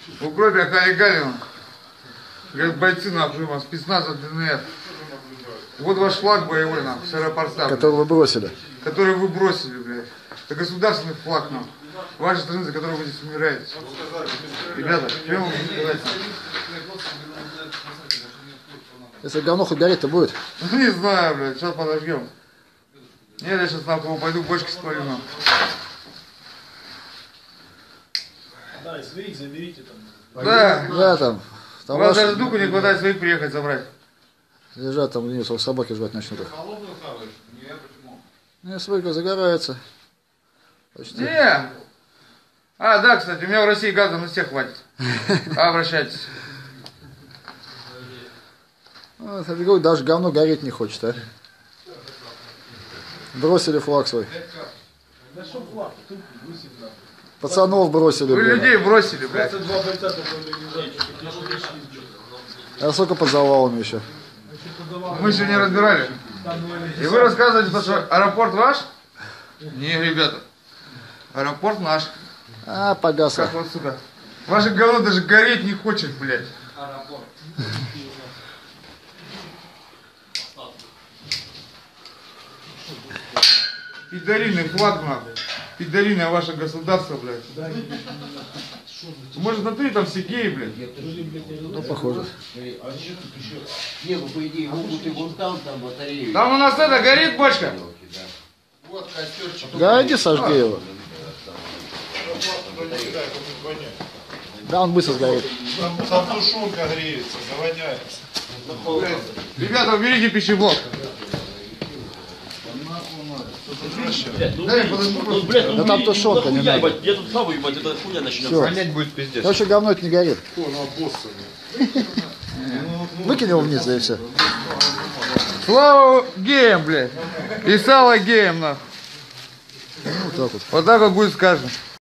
Укропе Халигалина. Говорят, бойцы нахуй, спецназа ДНР. Вот ваш флаг боевой нам, с аэропорта. Который вы бросили. Который вы бросили, блядь. Это государственный флаг нам. Вашей страны, за которую вы здесь умираете. Ребята, что я вам буду сказать? Если говно хоть гореть-то будет? Не знаю, блядь, сейчас подождем. Нет, я сейчас нахуй пойду бочки спалю нам. Да, и своих заберите там. Да. Да, там. У вас даже духу не хватает своих приехать забрать. Лежат там внизу, собаки жрать начнут их. Холодную хаваешь? Нет, почему? Не, свойка загорается. Почти. Не. А, да, кстати, у меня в России газа на всех хватит. Обращайтесь. Вот, я говорю, даже говно гореть не хочет, а. Бросили флаг свой. Да что флаг? Тут высит нам. Пацанов бросили, Вы блин. людей бросили, блядь. 22 бойца такой организации. А сколько под завалами еще? Мы еще не разбирали. И вы рассказываете, что аэропорт ваш? Не, ребята. Аэропорт наш. А, погасло. Как вот, сука. Ваше говно даже гореть не хочет, блядь. Аэропорт. Пидориный флаг, нахуй. Пидориное ваше государство, блядь. Может, на ты там все геи, блядь? Ну, похоже. Не, ну по идее могут и вон там батарею. Там у нас это горит бочка. Вот костерчик. Да, иди сожги его. Да, он быстро сгорит. Там тушенка греется, завоняется. Ребята, уберите пищеблок. Да там тушенка не надо. Я тут хаваю, ебать, это хуйня начнется. Всё. Вонять будет пиздец. Короче, говно это не горит. Выкинь его вниз, да и все. Слава геям, блядь. И сало геям, нахуй. Вот так вот. Вот так вот будет сказано.